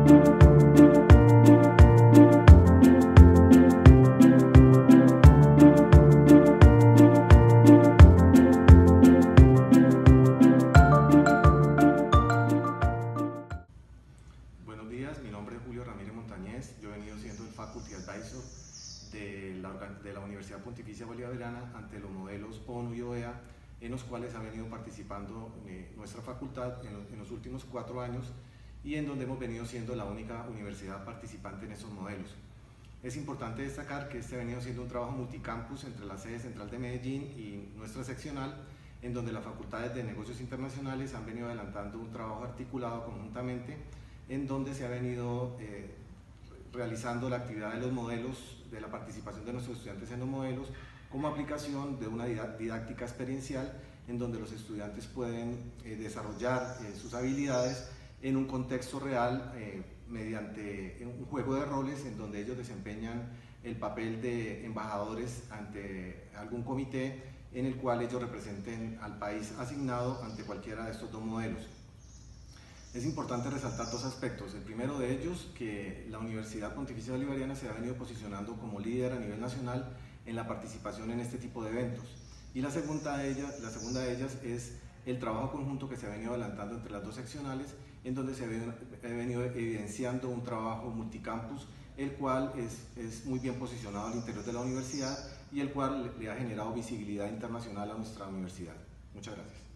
Buenos días, mi nombre es Julio Ramírez Montañez. Yo he venido siendo el Faculty Advisor de la Universidad Pontificia Bolivariana ante los modelos ONU y OEA, en los cuales ha venido participando nuestra facultad en los últimos 4 años y en donde hemos venido siendo la única universidad participante en esos modelos. Es importante destacar que este ha venido siendo un trabajo multicampus entre la sede central de Medellín y nuestra seccional, en donde las facultades de negocios internacionales han venido adelantando un trabajo articulado conjuntamente, en donde se ha venido realizando la actividad de los modelos, de la participación de nuestros estudiantes en los modelos, como aplicación de una didáctica experiencial, en donde los estudiantes pueden desarrollar sus habilidades en un contexto real, mediante un juego de roles en donde ellos desempeñan el papel de embajadores ante algún comité en el cual ellos representen al país asignado ante cualquiera de estos dos modelos. Es importante resaltar 2 aspectos. El primero de ellos, que la Universidad Pontificia Bolivariana se ha venido posicionando como líder a nivel nacional en la participación en este tipo de eventos. Y la segunda de ellas es el trabajo conjunto que se ha venido adelantando entre las 2 seccionales, en donde se ha venido evidenciando un trabajo multicampus, el cual es muy bien posicionado al interior de la universidad y el cual le ha generado visibilidad internacional a nuestra universidad. Muchas gracias.